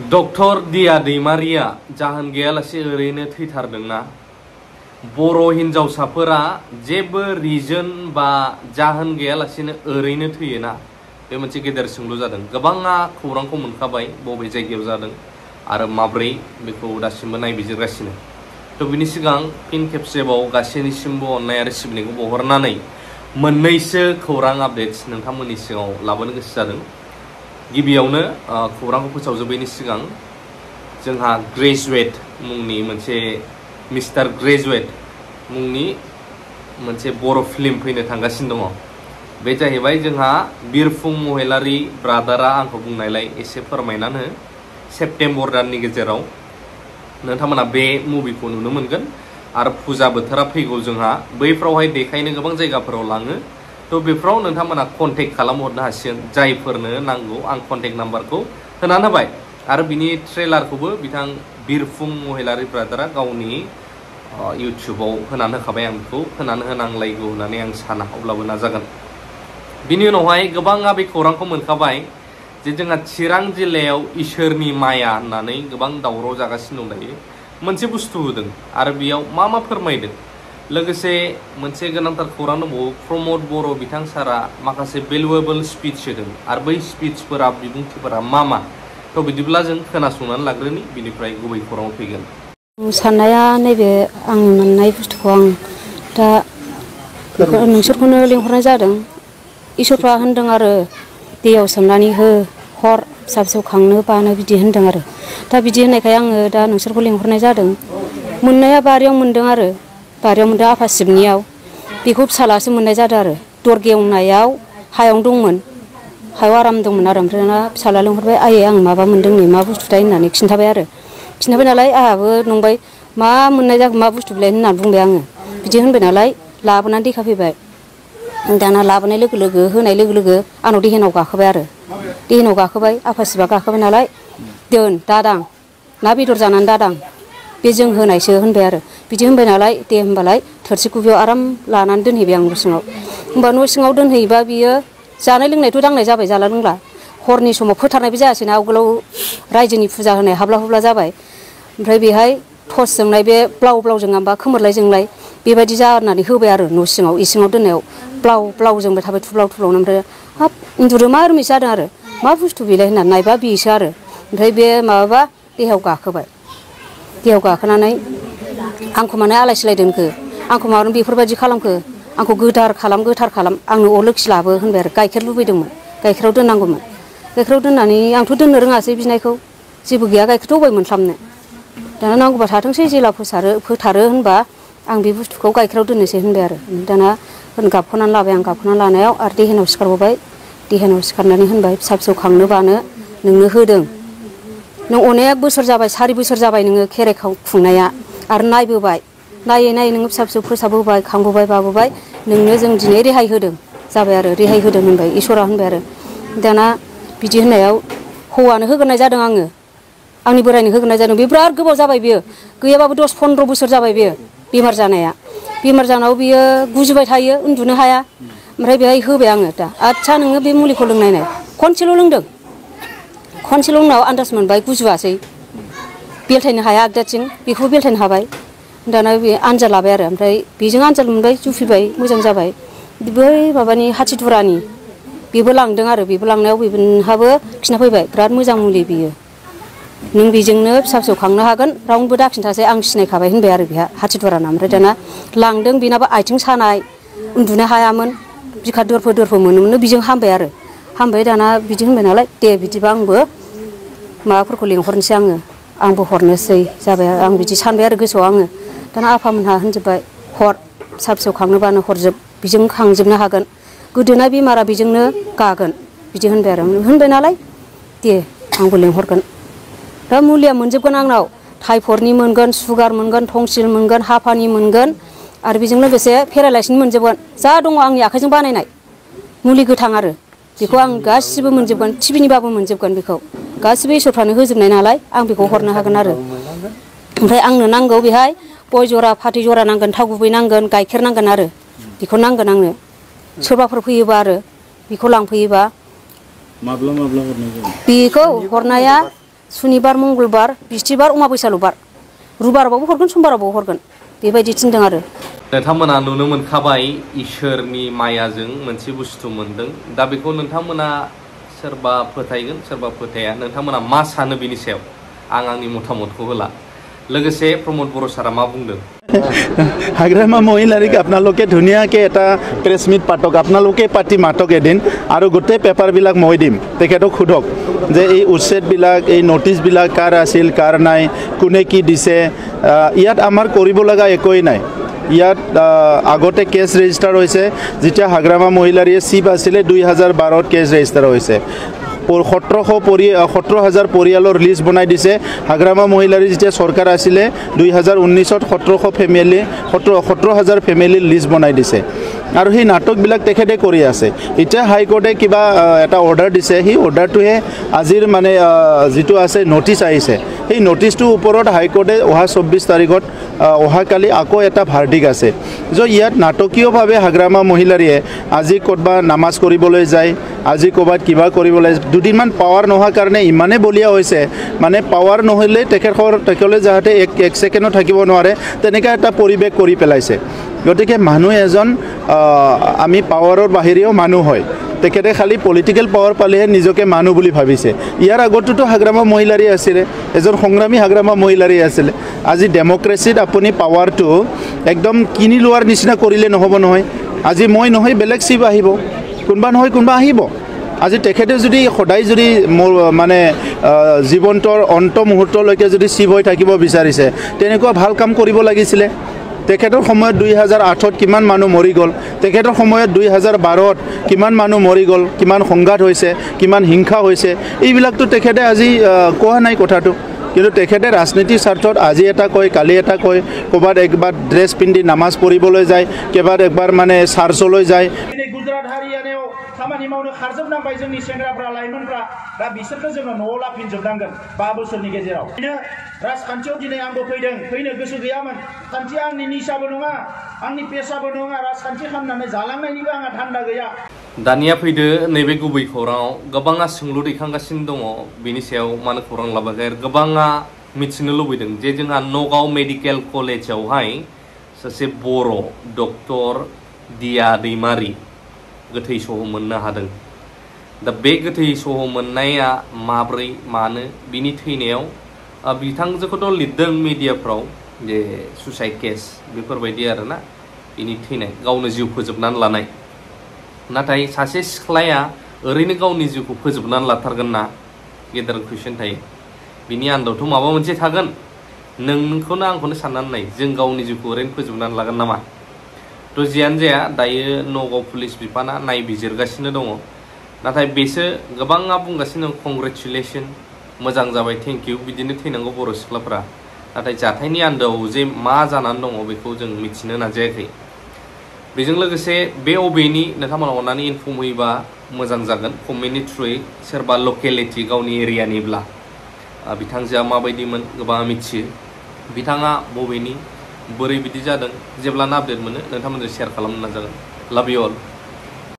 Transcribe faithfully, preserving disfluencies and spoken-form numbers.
Doctor दिया दैमारिया जाहोन गैयालासे ओरैनो थैथारदोंना बर' हिनजावसाफोरा जेबो रिजन बा जाहोन गैयालासेनो ओरैनो थैयोना बे मोनसे गेदेर सोंलु जादों। गोबाङा खौरांखौ मोनखाबाय बबे जायगायाव जादों आरो माब्रै बेखौ दासिमबो नायबिजिरगासिनो। थ' बिनि सिगां फिन खेबसेबाव गासैनिसिमबो अननाय आरो सिबिनायखौ बावहरनानै मोननैसो खौरां आपडेट्स नोंथांमोननि सिगाङाव लाबोनो गोसो जादों। गिबियावनो खौरांखौ फोसावजोबैनि सिगां जोंहा ग्रेजुवेट मुंनि मोनसे मिस्टार ग्रेजुवेट मुंनि मोनसे बर' फिल्म फैनो थांगासिनो दङ। बे जाहैबाय जोंहा बिरफुं महिलारि ब्रादारा आंखौ बुंनायलाय एसे फोरमायनानै सेप्तेम्बर दाननि गेजेराव नोंथांमोना बे मुभिखौ नुनो मोनगोन आरो फुजा बोथोरा फैगौ जोंहा बैफ्रावहाय देखायनो गोबां जायगाफोराव लाङो। थ' बेफोराव नोंथांमोना कन्टेक्ट खालामहरनो हासिगोन जायफोरनो नांगौ। आं कन्टेक्ट नाम्बारखौ होनानै होबाय आरो बिनि ट्रेलारखौबो बिथां बिरफुं महिलारि ब्रादारा गावनि इउटुबाव होनानै होखाबाय। आं बेखौ होनानै होनांलायगौ होननानै आं साना, अब्लाबो नाजागोन। बिनि उनावहाय गोबाङा बे खौरांखौ मोनखाबाय जे जोंहा चिरां जिल्लायाव इसोरनि माया होननानै गोबां दावराव जागासिनो दं दायो। मोनसे बुस्थु होदों आरो बेयाव मा मा फोरमायदों, लोगोसे मोनसे गोनांथार खौरां दंबावो। प्रमद बर' बिथां सारा माखासे भेलुएबल स्पिच होदों आरो बै स्पिचफोरा बिबुंथिफोरा मा मा थ' बिदिब्ला जों खोनासंनानै लाग्रोनि, बिनिफ्राय गुबै खौराङाव फैगोन। साननाया नैबे आं मोननाय बुस्थुखौ आं दा नोंसोरखौनो लिंहरनाय जादों। इसोरफ्रा होनदों आरो दैयाव सोमनानै हो हर फिसा फिसौ खांनो बानो बिदि होनदों आरो दा बिदि होननायखाय आङो दा नोंसोरखौ लिंहरनाय जादों। मोननाया बारियाव मोनदों आरो बारियाव मोनदों आफा शिबनियाव। बेखौ फिसालासो मोननाय जादों आरो दर गेवनायाव हायावनो दंमोन, हायाव आराम दंमोन आरो ओमफ्राय दाना फिसाला लिंहरबाय, आयै आं माबा मोनदों नै मा बुस्थुथाय होननानै खिन्थाबाय आरो खिन्थाबाय नालाय आंहाबो नंबाय मा मोननाय जागोन मा बुस्थु बिलाइ होननानै बुंबाय आङो। बिदि होनबाय नालाय लाबोनानै देखायफैबाय। दाना लाबोनाय लोगो लोगो होनाय लोगो लोगो आंनाव देहेनाव गाखोबाय आरो देहेनाव गाखोबाय आफा शिबा गाखोबाय नालाय, दोन दादां ना बेदर जानानै दादां बे जों होनायसो होनबाय आरो बिदि होनबाय नालाय दे होमबालाय थोरसि गुबियाव आराम लानानै दोनहैबाय आं न' सिङाव। होमबा न' सिङाव दोनहैबा बियो जानाय लोंनायथ' दांनाय जाबाय, जाला लोंला। हरनि समाव फोथारनायबो जायासैना, आवगोलाव रायजोनि फुजा होनाय हाब्ला हुब्ला जाबाय। ओमफ्राय बेहाय टर्च जोंनाय बे ब्लाव ब्लाव जोङाबा खोमोरलाय जोंलाय बेबायदि जानानै होबाय आरो न' सिङाव इसिङाव दोननायाव ब्लाव ब्लाव जोंबाय थाबाय थुब्लाव थुब्लावनो। ओमफ्राय हाब उन्दुदो मा रमिस जादों आरो मा बुस्थु बेलाय होननानै नायबा बेसो आरो। ओमफ्राय बे माबाबा देहायाव गाखोबाय, देहायाव गाखोनानै आंखौ मानो आलाय सिलाय दोनखो, आंखौ मानो बेफोरबायदि खालामखो, आंखौ गोथार खालाम गोथार खालाम, आंनो अ लोखि लाबो होनबाय आरो। गाइखेर लुबैदोंमोन, गाइखेराव दोननांगौमोन। गाइखेराव दोननानै आंथ' दोननो रोङासै बिनायखौ, जेबो गैया गाइखेरथ' अबाय मोनस्लाबनो। दाना नांगौबा थाथोंसै जेला फोसारो फोथारो होनबा आं बे बुस्थुखौ गाइखेराव दोननोसै होनबाय आरो। दाना गाबख'नानै लाबाय आं, गाबख'नानै लानायाव आरो देहेनाव सिखारबावबाय। देहेनाव सिखारनानै होनबाय फिसा फिसौ खांनो बानो नोंनो होदों, नों अनेक बोसोर जाबाय सारि बोसोर जाबाय नोङो खेराइ खुंनाया आरो नायबोबाय, नायै नायै नोङो फिसा फिसौ फोसाबबोबाय खांबोबाय बाबोबाय, नोंनो जों दिनै रेहाय होदों जाबाय आरो रेहाय होदों होनबाय इसोरा होनबाय आरो। दाना बिदि होननायाव हौवानो होग्रोनाय जादों आङो, आंनि बोरायनो होग्रोनाय जादों। बे बिराद गोबाव जाबाय, बियो गैयाबाबो दस फन्द्र' बोसोर जाबाय बियो बेमार जानाया। बेमार जानायाव बियो गुजुबाय थायो, उन्दुनो हाया। ओमफ्राय बेहाय होबाय आङो। दा आदसा नोङो बे मुलिखौ लोंनायनाय, खनसेल' लोंदों, खनसेल' उनाव आन्दाज मोनबाय गुजुवासै, बेलथायनो हाया आगदाथिं, बेखौबो बेलथायनो हाबाय। दाना बे आनजाद लाबाय आरो ओमफ्राय बेजों आनजाद मोनबाय, जुफिबाय, मोजां जाबाय। बै माबानि हाथिदुरानि बेबो लांदों आरो बेबो लांनायाव बेहाबो खिन्था फैबाय बिराद मोजां मुलि बियो, नों बेजोंनो फिसा फिसौ खांनो हागोन, रावनोबो दाखिन्थासै आं सिनायखाबाय होनबाय आरो बेहा हाथिदुराना। ओमफ्राय दाना लांदों, बेनाबो आथिं सानाय उन्दुनो हायामोन, बिखा दोरफो दोरफो मोनोमोन, बेजों हामबाय आरो हामबाय। दाना बिदि होनबाय नालाय दे बिदिबा आंबो माबाफोरखौ लेंहरनोसै आङो, आंबो हरनोसै जाबाय। आं बिदि सानबाय आरो गोसोआव आङो। दाना आफामोनहा होनजोब्बाय हर फिसा फिसौ खांनोबानो हरजोब, बेजों खांजोबनो हागोन, गोदोना बेमारा बेजोंनो गागोन बिदि होनबाय आरो। होनबाय नालाय दे आंबो लेंहरगोन। दा मुलिया मोनजोबगोन आंनाव, टाइफयडनि मोनगोन, सुगार मोनगोन, टंसिल मोनगोन, हापानि मोनगोन आरो बेजों लोगोसे पेरालाइसनि मोनजोबगोन। जा दङ आंनि आखाइजों बानायनाय मुलि गोथां आरो बेखौ आं गासिबो मोनजोबगोन, टिभिनिबाबो मोनजोबगोन, बेखौ गासिबो इसोरफ्रानो होजोबनाय नालाय आं बेखौ हरनो हागोन आरो। ओमफ्राय आंनो नांगौ बेहाय गय जरा फाथै जरा नांगोन, थाव गुबै नांगोन, गाइखेर नांगोन आरो बेखौ नांगोन आंनो। सोरबाफोर फैयोबा आरो बेखौ लांफैयोबा माब्ला माब्ला हरनाय जागोन? बेखौ हरनाया सुनिबार मंगलबार बिस्थिबार अमाबैसाल' बार रुबारावबो हरगोन समबारावबो हरगोन बेबायदि थिनदों आरो नोंथांमोना नुनो मोनखाबाय इसोरनि मायाजों मोनसे बुस्थु मोनदों दा बेखौ नोंथांमोना सोरबा फोथायगोन सोरबा फोथाया नोंथांमोना मा सानो बिनि सायाव आं आंनि मतामतखौ होला लोगोसे प्रमोद बर' सारा मा बुंदों हाग्रामा महिलारिक आपनालोके धुनियाके एटा प्रेस मिट पातक आपनालोके पार्टी मातक एदिन आरो गोटे पेपार बिलाक মই দিম তেখেতক খুদক যে এই উচ্ছেদ বিলাক এই নোটিশ বিলাক কাৰ আছিল কাৰ নাই কোনে কি দিছে ইয়াত আমাৰ কৰিব লগা একোই নাই ইয়াত আগতে কেছ ৰেজিষ্টাৰ হৈছে যেতিয়া হাগ্ৰামা মহিলাৰীয়ে চিপ আছিলে দুই হাজাৰ বাৰত কেছ ৰেজিষ্টাৰ হৈছে সতেৰশ পৰি সতেৰ হাজাৰ পৰিয়ালৰ লিষ্ট বনাই দিছে হাগ্ৰামা মহিলাৰী যেতিয়া চৰকাৰ আছিলে দুই হাজাৰ ঊনৈছত সতেৰশ ফেমিলি সতেৰ সতেৰ হাজাৰ ফেমিলিৰ লিষ্ট বনাই দিছে আৰু সেই নাটকবিলাক তেখেতে কৰি আছে এতিয়া হাইকোৰ্টে কিবা এটা অৰ্ডাৰ দিছে সেই অৰ্ডাৰটোহে আজিৰ মানে যিটো আছে নটিচ আহিছে সেই নটিচটোৰ ওপৰত হাইকোৰ্টে অহা চৌব্বিছ তাৰিখত অহাকালি আকৌ এটা ভাৰ্ডিক আছে যে ইয়াত নাটকীয়ভাৱে হাগ্ৰামা মহিলাৰীয়ে আজি ক'ৰবাত নামাজ কৰিবলৈ যায় আজি ক'ৰবাত কিবা কৰিবলৈ দুদিনমান পাৱাৰ নোহোৱাৰ কাৰণে ইমানে বলিয়া হৈছে মানে পাৱাৰ নহ'লে তেখেতৰ তেখেতলৈ যাতে এক এক ছেকেণ্ডো থাকিব নোৱাৰে তেনেকুৱা এটা পৰিৱেশ কৰি পেলাইছে গতিকে মানুহ এজন আমি পাৱাৰৰ বাহিৰেও মানুহ হয় তেখেতে খালি পলিটিকেল পাৱাৰ পালেহে নিজকে মানুহ বুলি ভাবিছে ইয়াৰ আগততো হাগ্ৰামা মহিলাৰী আছিলে এজন সংগ্ৰামী হাগ্ৰামা মহিলাৰী আছিলে আজি ডেমক্ৰেচিত আপুনি পাৱাৰটো একদম কিনি লোৱাৰ নিচিনা কৰিলে নহ'ব নহয় আজি মই নহয় বেলেগ চিপ আহিব কোনোবা নহয় কোনোবা আহিব আজি তেখেতে যদি সদায় যদি মানে জীৱনটোৰ অন্ত মুহূৰ্তলৈকে যদি চিপ হৈ থাকিব বিচাৰিছে তেনেকুৱা ভাল কাম কৰিব লাগিছিলে তেখেতৰ সময়ত দুই হাজাৰ আঠত কিমান মানুহ মৰি গ'ল তেখেতৰ সময়ত দুই হাজাৰ বাৰত কিমান মানুহ মৰি গ'ল কিমান সংঘাত হৈছে কিমান হিংসা হৈছে এইবিলাকতো তেখেতে আজি কোৱা নাই কথাটো কিন্তু তেখেতে ৰাজনীতিৰ স্বাৰ্থত আজি এটা কয় কালি এটা কয় ক'ৰবাত একবাৰ ড্ৰেছ পিন্ধি নামাজ পঢ়িবলৈ যায় কেইবাৰ একবাৰ মানে চাৰ্চলৈ যায় गुजरात हारियानायाव खामानि मावनो खारजोबनांबाय जोंनि सेंग्राफ्रा लाइमोनफ्रा दा बिसोरखौ जोङो न'आव लाफिनजोबनांगोन बा बोसोरनि गेजेराव बिदिनो राजखान्थियाव दिनै आंबो फैदों फैनो गोसो गैयामोन खान्थिया आंनि निसाबो नङा आंनि पेसाबो नङा राजखान्थि खालामनानै जालांनायनिबो आंहा धान्दा गैया दानिया फैदो नैबे गुबै खौराङाव गोबाङा सोंलु दैखांगासिनो दङ बिनि सायाव मानो खौरां लाबाखै गोबाङा मिथिनो लुबैदों जे जोंहा नगाव मेडिकेल कलेजावहाय सासे बर' डक्टर दिया दैमारि गोथै सह मोननो हादों दा बे गोथै सह मोननाया माब्रै मानो बिनि थैनायाव बिथांजोखौथ' लिरदों मिडियाफ्राव जे सुसाइड केस बेफोरबायदि आरोना बिनि थैनाय गावनो जिउ फोजोबनानै लानाय नाथाय सासे सिख्लाया ओरैनो गावनि जिउखौ फोजोबनानै लाथारगोन ना गेदेर कुइसन थायो बिनि आन्दावथ' माबा मोनसे थागोन नोंखौनो आंखौनो साननानै नाय जों गावनि जिउखौ ओरैनो फोजोबनानै लागोन नामा थ' जियानो जाया दायो नगाव पुलिस बिफाना नायबिजिरगासिनो दङ नाथाय बेसो गोबाङा बुंगासिनो दं कंग्रेचुलेसन मोजां जाबाय थेंक इउ बिदिनो थैनांगौ बर' सिख्लाफ्रा नाथाय जाथायनि आन्दोआव जे मा जानानै दङ बेखौ जों मिथिनो नाजायाखै बेजों लोगोसे बे अबेनि नोंथांमोना अननानै इनफर्म होयोबा मोजां जागोन कमेन्टनि थ्रुयै सोरबा लकेलिटि गावनि एरियानिब्ला बिथांजोआ माबायदिमोन गोबाङा मिथियो बिथाङा बबेनि बोरै बिदि जादों जेब्लानो आपडेट मोनो नोंथांमोनजों शेयार खालामनो नाजागोन लाभ इउ अल